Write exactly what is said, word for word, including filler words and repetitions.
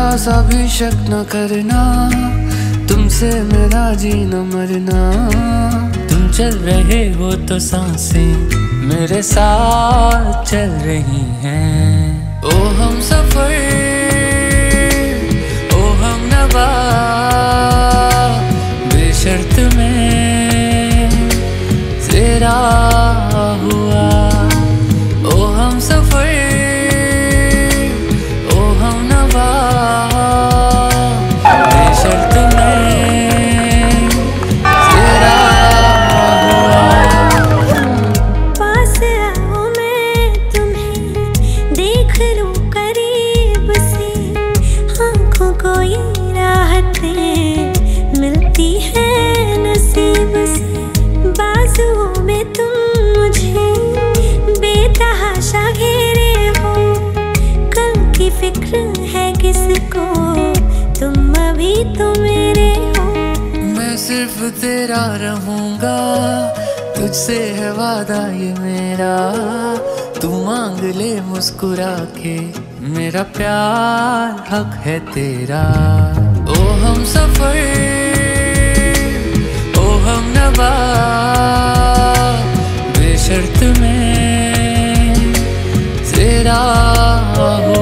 सा भी शक न करना, तुमसे मेरा जीना मरना। तुम चल रहे हो तो सांसें मेरे साथ चल रही हैं। ओ हम सफर, ओ हम नवा, बेशर्त में तेरा हुआ। ओ हम सफर, ओ हम नवा, बेशर्त में तेरा हुआ। पास आओ मैं तुम्हें देख लूं करीब से, आँखों को ये राहतें मिलती है नसीब से। बाजुओं में तुम मुझे बेतहाशा घेरे हो, कल की फिक्र है किसको, तुम अभी तो मेरे हो। मैं सिर्फ तेरा रहूंगा, तुझसे है वादा ये मेरा। तू मांग ले मुस्कुरा के, मेरा प्यार हक है तेरा। ओ हम सफर, ओ हम नवा, बेशर्त में तेरा हुआ।